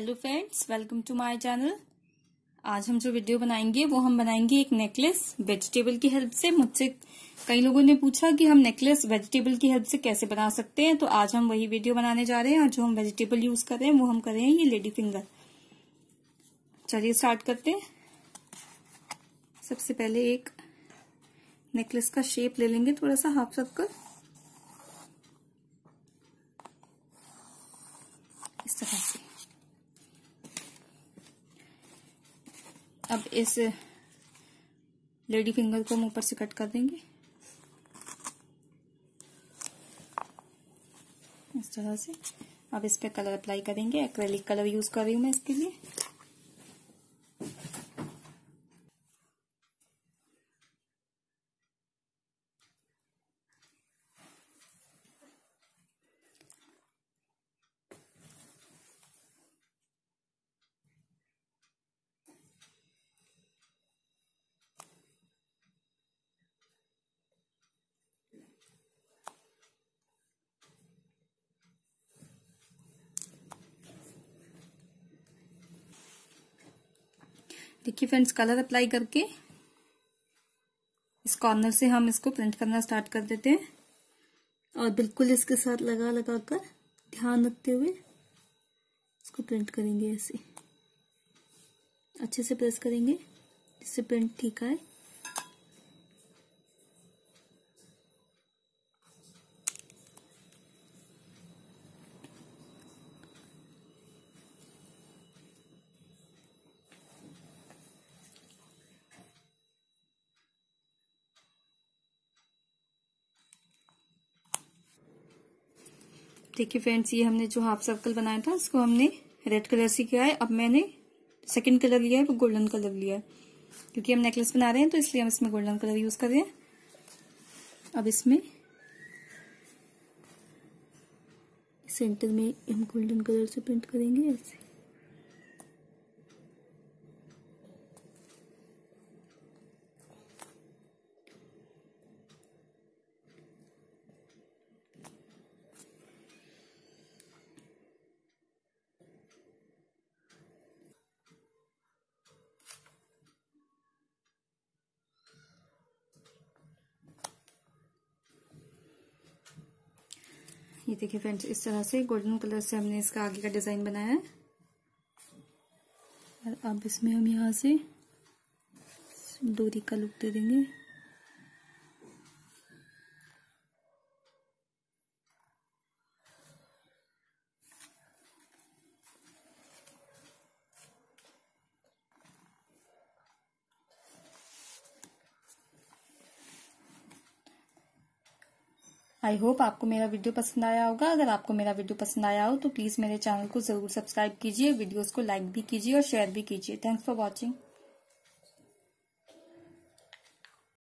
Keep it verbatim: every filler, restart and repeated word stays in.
Hello friends, welcome to my channel. आज हम जो वीडियो बनाएंगे वो हम बनाएंगे एक नेकलेस वेजिटेबल की हेल्प से। मुझसे कई लोगों ने पूछा कि हम नेकलेस वेजिटेबल की हेल्प से कैसे बना सकते हैं, तो आज हम वही वीडियो बनाने जा रहे हैं। और जो हम वेजिटेबल यूज कर रहे हैं वो हम कर रहे हैं ये लेडी फिंगर। चलिए स्टार्ट करते हैं। सबसे पहले एक नेकलेस का शेप ले लेंगे, थोड़ा सा हाफ सर्कल इस तरह से। अब इस लेडी फिंगर को हम ऊपर से कट कर देंगे इस तरह से। अब इस पे कलर अप्लाई करेंगे। एक्रेलिक कलर यूज कर रही हूँ मैं इसके लिए। देखिए फ्रेंड्स, कलर अप्लाई करके इस कॉर्नर से हम इसको प्रिंट करना स्टार्ट कर देते हैं। और बिल्कुल इसके साथ लगा लगा कर ध्यान रखते हुए इसको प्रिंट करेंगे। ऐसे अच्छे से प्रेस करेंगे जिससे प्रिंट ठीक आए। देखिए फ्रेंड्स, ये हमने जो हाफ सर्कल बनाया था इसको हमने रेड कलर से किया है। अब मैंने सेकंड कलर लिया है वो गोल्डन कलर लिया है, क्योंकि हम नेकलेस बना रहे हैं तो इसलिए हम इसमें गोल्डन कलर यूज कर रहे हैं। अब इसमें सेंटर में हम गोल्डन कलर से प्रिंट करेंगे ऐसे। ये देखिए फ्रेंड्स, इस तरह से गोल्डन कलर से हमने इसका आगे का डिजाइन बनाया है। और अब इसमें हम यहाँ से डोरी का लुक दे देंगे। आई होप आपको मेरा वीडियो पसंद आया होगा। अगर आपको मेरा वीडियो पसंद आया हो तो प्लीज मेरे चैनल को जरूर सब्सक्राइब कीजिए, वीडियोस को लाइक भी कीजिए और शेयर भी कीजिए। Thanks for watching.